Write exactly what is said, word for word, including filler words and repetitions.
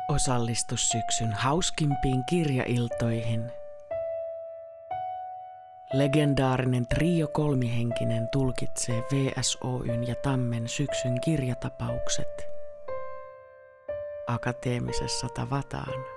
Osallistu syksyn hauskimpiin kirjailtoihin. Legendaarinen trio kolmihenkinen tulkitsee V S O:n ja Tammen syksyn kirjatapaukset. Akateemisessa tavataan.